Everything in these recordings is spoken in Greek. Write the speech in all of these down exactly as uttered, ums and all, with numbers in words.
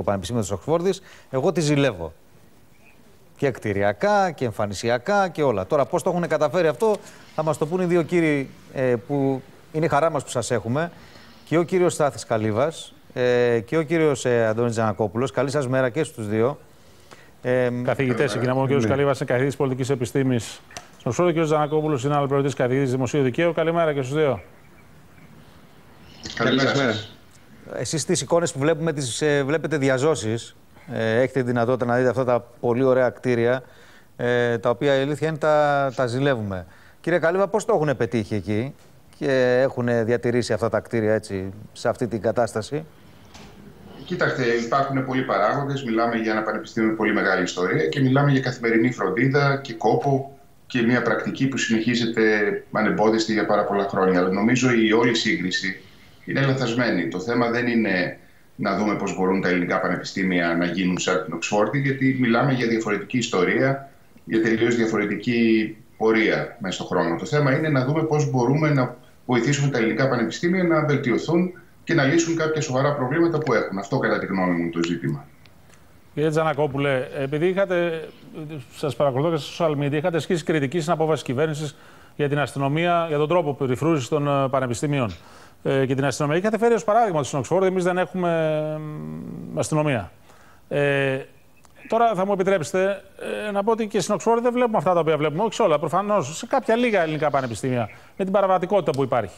Πανεπιστήμιο της Οξφόρδης, εγώ τη ζηλεύω. Και κτηριακά και εμφανισιακά και όλα. Τώρα, πώς το έχουν καταφέρει αυτό, θα μας το πούν οι δύο κύριοι ε, που είναι η χαρά μας που σας έχουμε. Και ο κύριος Στάθης Καλύβας ε, και ο κύριος ε, Αντώνης Τζανακόπουλος. Καλή σας μέρα και στους δύο. Ε, Καθηγητές, ξεκινάμε. Ο κύριος Καλύβας είναι καθηγητής πολιτικής επιστήμης στην Οξφόρδη. Ο κύριος Τζανακόπουλος είναι αναπληρωτής καθηγητής δημοσίου δικαίου. Καλημέρα και στους δύο. Καλημέρα σας. Εσείς τις εικόνες που βλέπουμε, τις ε, βλέπετε διαζώσεις. Ε, έχετε τη δυνατότητα να δείτε αυτά τα πολύ ωραία κτίρια, ε, τα οποία η αλήθεια είναι τα, τα ζηλεύουμε. Κύριε Καλύβα, πώς το έχουν πετύχει εκεί και έχουν διατηρήσει αυτά τα κτίρια έτσι, σε αυτή την κατάσταση? Κοιτάξτε, υπάρχουν πολλοί παράγοντες. Μιλάμε για ένα πανεπιστήμιο με πολύ μεγάλη ιστορία και μιλάμε για καθημερινή φροντίδα και κόπο και μια πρακτική που συνεχίζεται ανεμπόδιστη για πάρα πολλά χρόνια. Αλλά νομίζω η όλη σύγκριση είναι λανθασμένη. Το θέμα δεν είναι να δούμε πώς μπορούν τα ελληνικά πανεπιστήμια να γίνουν σαν την Οξφόρδη, γιατί μιλάμε για διαφορετική ιστορία, για τελείως διαφορετική πορεία μέσα στον χρόνο. Το θέμα είναι να δούμε πώς μπορούμε να βοηθήσουμε τα ελληνικά πανεπιστήμια να βελτιωθούν και να λύσουν κάποια σοβαρά προβλήματα που έχουν. Αυτό, κατά τη γνώμη μου, είναι το ζήτημα. Κύριε Τζανακόπουλε, επειδή είχατε, σας παρακολουθώ και στα social media, είχατε ασκήσει κριτική στην απόφαση της κυβέρνησης για την αστυνομία, για τον τρόπο περιφρούρησης των πανεπιστήμιων ε, και την αστυνομία. Είχατε φέρει ως παράδειγμα στην Οξφόρδη, εμείς δεν έχουμε αστυνομία. Ε, τώρα θα μου επιτρέψετε ε, να πω ότι και στην Οξφόρδη δεν βλέπουμε αυτά τα οποία βλέπουμε, όχι σε όλα, προφανώς, σε κάποια λίγα ελληνικά πανεπιστήμια, με την παραβατικότητα που υπάρχει.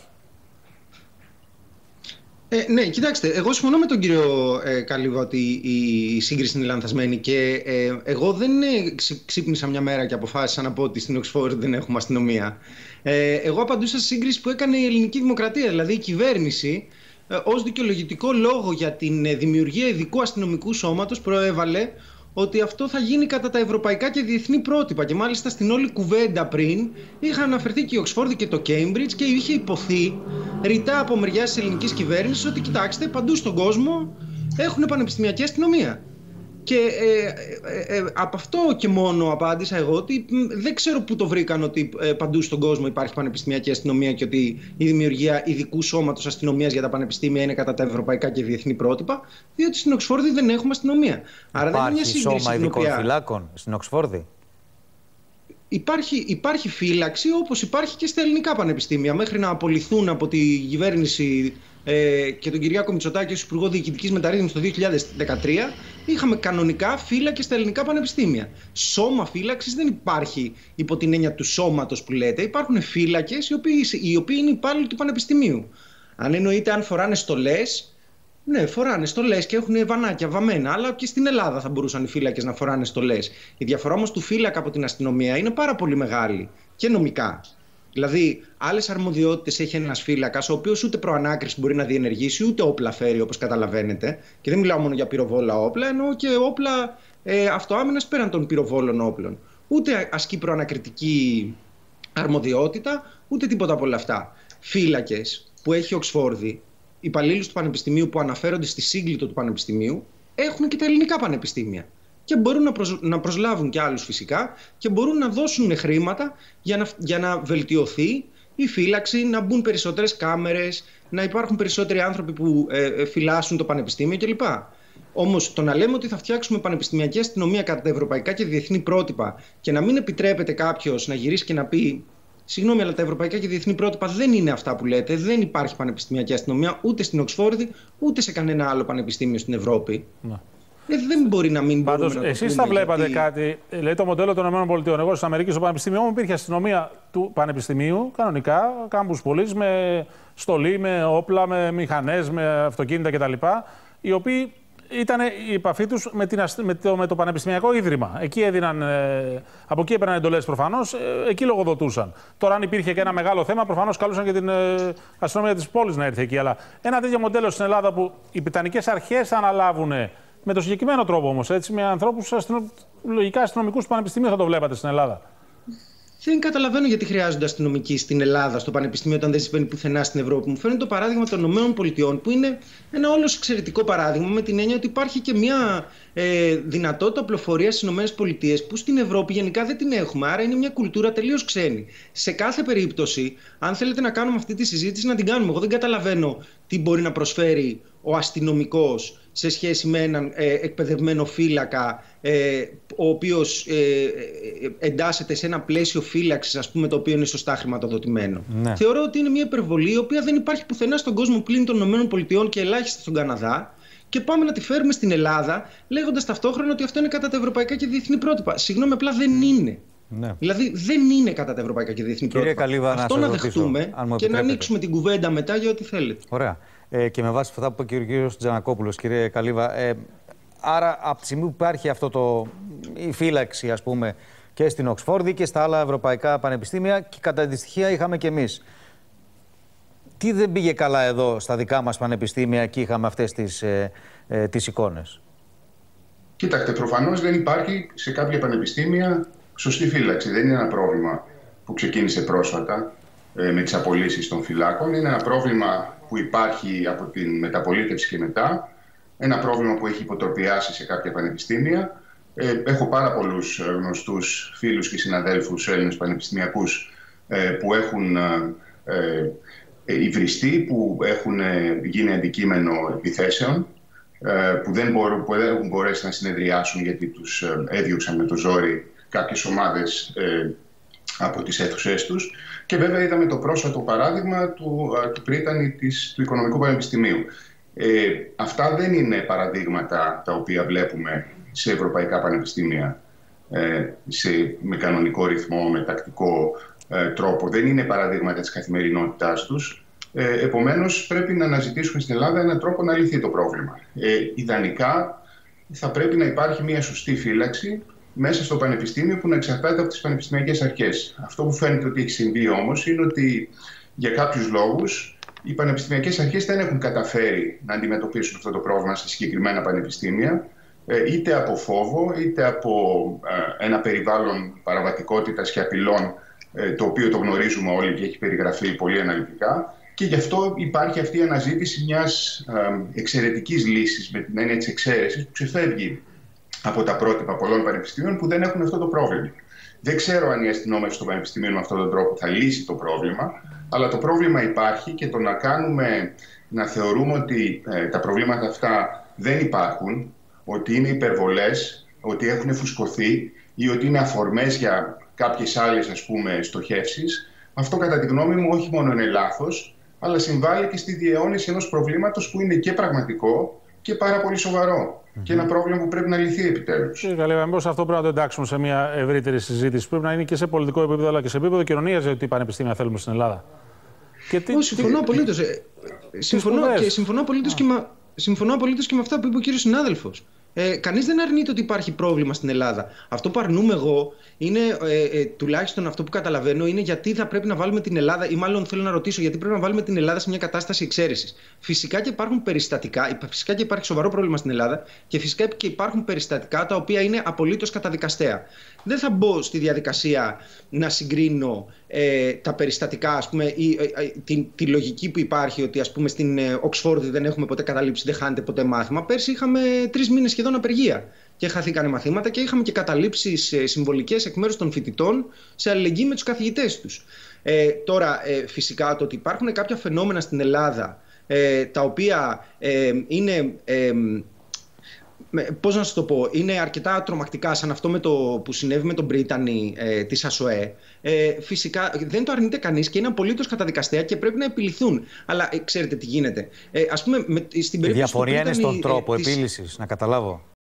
Ε, ναι, κοιτάξτε, εγώ συμφωνώ με τον κύριο ε, Καλύβα ότι η σύγκριση είναι λανθασμένη και ε, εγώ δεν ε, ξύπνησα μια μέρα και αποφάσισα να πω ότι στην Οξφόρδη δεν έχουμε αστυνομία. Ε, εγώ απαντούσα στη σύγκριση που έκανε η ελληνική δημοκρατία, δηλαδή η κυβέρνηση ε, ως δικαιολογητικό λόγο για την ε, δημιουργία ειδικού αστυνομικού σώματος προέβαλε ότι αυτό θα γίνει κατά τα ευρωπαϊκά και διεθνή πρότυπα. Και μάλιστα στην όλη κουβέντα πριν είχαν αναφερθεί και η Οξφόρδη και το Cambridge και είχε υποθεί ρητά από μεριά της ελληνικής κυβέρνησης ότι κοιτάξτε, παντού στον κόσμο έχουν πανεπιστημιακή αστυνομία. Και ε, ε, ε, από αυτό και μόνο απάντησα εγώ ότι δεν ξέρω πού το βρήκαν ότι ε, παντού στον κόσμο υπάρχει πανεπιστημιακή αστυνομία και ότι η δημιουργία ειδικού σώματος αστυνομίας για τα πανεπιστήμια είναι κατά τα ευρωπαϊκά και διεθνή πρότυπα, διότι στην Οξφόρδη δεν έχουμε αστυνομία. Άρα υπάρχει δεν είναι μια σύγκριση σώμα ειδικών οποία... φυλάκων στην Οξφόρδη? Υπάρχει, υπάρχει φύλαξη όπως υπάρχει και στα ελληνικά πανεπιστήμια. Μέχρι να απολυθούν από τη κυβέρνηση ε, και τον Κυριάκο Μητσοτάκη ως Υπουργό Διοικητικής Μεταρρύθμισης το δύο χιλιάδες δεκατρία, είχαμε κανονικά φύλακες στα ελληνικά πανεπιστήμια. Σώμα φύλαξης δεν υπάρχει υπό την έννοια του σώματος που λέτε. Υπάρχουν φύλακες οι οποίοι, οι οποίοι είναι υπάλληλοι του πανεπιστημίου. Αν εννοείται αν φοράνε στολές, ναι, φοράνε στολές και έχουν βανάκια βαμμένα, αλλά και στην Ελλάδα θα μπορούσαν οι φύλακες να φοράνε στολές. Η διαφορά όμως του φύλακα από την αστυνομία είναι πάρα πολύ μεγάλη και νομικά. Δηλαδή, άλλες αρμοδιότητες έχει ένας φύλακας, ο οποίος ούτε προανάκριση μπορεί να διενεργήσει, ούτε όπλα φέρει, όπως καταλαβαίνετε. Και δεν μιλάω μόνο για πυροβόλα όπλα, εννοώ και όπλα ε, αυτοάμυνας πέραν των πυροβόλων όπλων. Ούτε ασκεί προανακριτική αρμοδιότητα, ούτε τίποτα από όλα αυτά. Φύλακες που έχει η Οξφόρδη, υπαλλήλους του Πανεπιστημίου που αναφέρονται στη σύγκλιτο του Πανεπιστημίου, έχουν και τα ελληνικά πανεπιστήμια. Και μπορούν να, προσ... να προσλάβουν και άλλους φυσικά και μπορούν να δώσουν χρήματα για να, για να βελτιωθεί η φύλαξη, να μπουν περισσότερες κάμερες, να υπάρχουν περισσότεροι άνθρωποι που ε, φυλάσσουν το πανεπιστήμιο κλπ. Όμως το να λέμε ότι θα φτιάξουμε πανεπιστημιακή αστυνομία κατά τα ευρωπαϊκά και διεθνή πρότυπα και να μην επιτρέπεται κάποιος να γυρίσει και να πει συγγνώμη, αλλά τα ευρωπαϊκά και διεθνή πρότυπα δεν είναι αυτά που λέτε, δεν υπάρχει πανεπιστημιακή αστυνομία ούτε στην Οξφόρδη ούτε σε κανένα άλλο πανεπιστήμιο στην Ευρώπη. Να. Ε, δεν μπορεί να μην μπορεί. Πάντως, εσείς θα βλέπατε γιατί... κάτι. Λέει το μοντέλο των ΗΠΑ. Εγώ στην Αμερική, στο Πανεπιστήμιο μου υπήρχε αστυνομία του Πανεπιστημίου, κανονικά, κάμπους πολίς, με στολή, με όπλα, με μηχανές, με αυτοκίνητα κτλ. Οι οποίοι ήταν η επαφή τους με, με, το, με το Πανεπιστημιακό Ίδρυμα. Εκεί έδιναν, ε, από εκεί έπαιρναν εντολές προφανώς, ε, εκεί λογοδοτούσαν. Τώρα, αν υπήρχε και ένα μεγάλο θέμα, προφανώς καλούσαν και την ε, αστυνομία της πόλης να έρθει εκεί. Αλλά ένα τέτοιο μοντέλο στην Ελλάδα που οι πιτανικές αρχές θα αναλάβουν με το συγκεκριμένο τρόπο όμως, έτσι, με ανθρώπους αστυνο... λογικά αστυνομικούς του Πανεπιστημίου, θα το βλέπατε στην Ελλάδα. Δεν καταλαβαίνω γιατί χρειάζονται αστυνομικοί στην Ελλάδα, στο Πανεπιστήμιο, όταν δεν συμβαίνει πουθενά στην Ευρώπη. Μου φαίνεται το παράδειγμα των ΗΠΑ, που είναι ένα όλος εξαιρετικό παράδειγμα, με την έννοια ότι υπάρχει και μια ε, δυνατότητα πληροφορίας στις ΗΠΑ, που στην Ευρώπη γενικά δεν την έχουμε. Άρα είναι μια κουλτούρα τελείως ξένη. Σε κάθε περίπτωση, αν θέλετε να κάνουμε αυτή τη συζήτηση, να την κάνουμε. Εγώ δεν καταλαβαίνω τι μπορεί να προσφέρει ο αστυνομικός σε σχέση με έναν ε, εκπαιδευμένο φύλακα, ε, ο οποίος ε, εντάσσεται σε ένα πλαίσιο φύλαξης, ας πούμε, το οποίο είναι σωστά χρηματοδοτημένο. Ναι. Θεωρώ ότι είναι μια υπερβολή η οποία δεν υπάρχει πουθενά στον κόσμο πλην των ΗΠΑ και ελάχιστα στον Καναδά. Και πάμε να τη φέρουμε στην Ελλάδα, λέγοντας ταυτόχρονα ότι αυτό είναι κατά τα ευρωπαϊκά και διεθνή πρότυπα. Συγγνώμη, απλά δεν είναι. Ναι. Δηλαδή δεν είναι κατά τα ευρωπαϊκά και διεθνή πρότυπα. Καλύβα, αυτό να, να δεχτούμε και να ανοίξουμε την κουβέντα μετά για ό,τι θέλετε. Ωραία. Ε, και με βάση αυτά που είπε και ο κ. Τζανακόπουλος, κύριε Καλύβα, ε, άρα από τη στιγμή που υπάρχει αυτό το, η φύλαξη, ας πούμε, και στην Οξφόρδη και στα άλλα ευρωπαϊκά πανεπιστήμια, και κατά αντιστοιχεία είχαμε κι εμείς. Τι δεν πήγε καλά εδώ στα δικά μας πανεπιστήμια και είχαμε αυτές τις, ε, ε, τις εικόνες? Κοίταξτε, προφανώς δεν υπάρχει σε κάποια πανεπιστήμια σωστή φύλαξη. Δεν είναι ένα πρόβλημα που ξεκίνησε πρόσφατα ε, με τις απολύσεις των φυλάκων. Είναι ένα πρόβλημα που υπάρχει από την μεταπολίτευση και μετά. Ένα πρόβλημα που έχει υποτροπιάσει σε κάποια πανεπιστήμια. Ε, έχω πάρα πολλούς γνωστούς φίλους και συναδέλφους Έλληνες πανεπιστημιακούς ε, που έχουν ε, ε, υβριστεί, που έχουν ε, γίνει αντικείμενο επιθέσεων, ε, που, δεν μπορούν, που δεν έχουν μπορέσει να συνεδριάσουν γιατί τους ε, έδιωξαν με το ζόρι κάποιες ομάδες ε, από τις αίθουσές τους. Και βέβαια είδαμε το πρόσφατο παράδειγμα του, του Πρίτανη της, του Οικονομικού Πανεπιστημίου. Ε, αυτά δεν είναι παραδείγματα τα οποία βλέπουμε σε ευρωπαϊκά πανεπιστήμια ε, σε, με κανονικό ρυθμό, με τακτικό ε, τρόπο. Δεν είναι παραδείγματα της καθημερινότητάς τους. Ε, επομένως, πρέπει να αναζητήσουμε στην Ελλάδα έναν τρόπο να λυθεί το πρόβλημα. Ε, ιδανικά θα πρέπει να υπάρχει μια σωστή φύλαξη μέσα στο πανεπιστήμιο που να εξαρτάται από τις πανεπιστημιακές αρχές. Αυτό που φαίνεται ότι έχει συμβεί όμως είναι ότι για κάποιους λόγους οι πανεπιστημιακές αρχές δεν έχουν καταφέρει να αντιμετωπίσουν αυτό το πρόβλημα σε συγκεκριμένα πανεπιστήμια, είτε από φόβο, είτε από ένα περιβάλλον παραβατικότητας και απειλών, το οποίο το γνωρίζουμε όλοι και έχει περιγραφεί πολύ αναλυτικά. Και γι' αυτό υπάρχει αυτή η αναζήτηση μιας εξαιρετικής λύσης, με την έννοια της εξαίρεσης, που ξεφεύγει από τα πρότυπα πολλών πανεπιστημίων που δεν έχουν αυτό το πρόβλημα. Δεν ξέρω αν η αστυνόμευση των πανεπιστημίων με αυτόν τον τρόπο θα λύσει το πρόβλημα, αλλά το πρόβλημα υπάρχει και το να κάνουμε, να θεωρούμε ότι ε, τα προβλήματα αυτά δεν υπάρχουν, ότι είναι υπερβολές, ότι έχουν φουσκωθεί ή ότι είναι αφορμές για κάποιες άλλες, ας πούμε, στοχεύσεις, αυτό κατά τη γνώμη μου όχι μόνο είναι λάθος, αλλά συμβάλλει και στη διαιώνιση ενός προβλήματος που είναι και πραγματικό και πάρα πολύ σοβαρό. Mm-hmm. Και ένα πρόβλημα που πρέπει να λυθεί επιτέλους. Κύριε Καλύβα, μήπως αυτό πρέπει να το εντάξουμε σε μια ευρύτερη συζήτηση. Πρέπει να είναι και σε πολιτικό επίπεδο αλλά και σε επίπεδο κοινωνίας, γιατί πανεπιστήμια θέλουμε στην Ελλάδα. Και τι, oh, συμφωνώ απολύτως. Ε, συμφωνώ, και, συμφωνώ απολύτως και, με, συμφωνώ απολύτως και με αυτά που είπε ο κύριος συνάδελφος. Ε, κανείς δεν αρνείται ότι υπάρχει πρόβλημα στην Ελλάδα. Αυτό που αρνούμαι εγώ είναι, ε, ε, τουλάχιστον αυτό που καταλαβαίνω, είναι γιατί θα πρέπει να βάλουμε την Ελλάδα, ή μάλλον θέλω να ρωτήσω, γιατί πρέπει να βάλουμε την Ελλάδα σε μια κατάσταση εξαίρεσης. Φυσικά και υπάρχουν περιστατικά, φυσικά και υπάρχει σοβαρό πρόβλημα στην Ελλάδα και φυσικά και υπάρχουν περιστατικά τα οποία είναι απολύτως καταδικαστέα. Δεν θα μπω στη διαδικασία να συγκρίνω ε, τα περιστατικά, ας πούμε, ή, ε, ε, τη, τη λογική που υπάρχει ότι, ας πούμε, στην ε, Οξφόρδη δεν έχουμε ποτέ καταλήψει, δεν χάνεται ποτέ μάθημα. Πέρσι είχαμε τρεις μήνες σχεδόν απεργία και χαθήκανε μαθήματα και είχαμε και καταλήψεις ε, συμβολικές εκ μέρους των φοιτητών σε αλληλεγγύη με τους καθηγητές τους. Ε, τώρα, ε, φυσικά, το ότι υπάρχουν κάποια φαινόμενα στην Ελλάδα ε, τα οποία ε, είναι... Ε, πώς να σας το πω, είναι αρκετά τρομακτικά, σαν αυτό με το που συνέβη με τον Πρίτανη ε, της ΑΣΟΕ. Ε, φυσικά δεν το αρνείται κανείς και είναι απολύτως καταδικαστέα και πρέπει να επιληθούν. Αλλά ε, ξέρετε τι γίνεται. Ε, ας πούμε, με, στην περίπτωση η διαφορία του Πρίτανη, είναι στον τρόπο ε, επίλυσης, της... να καταλάβω.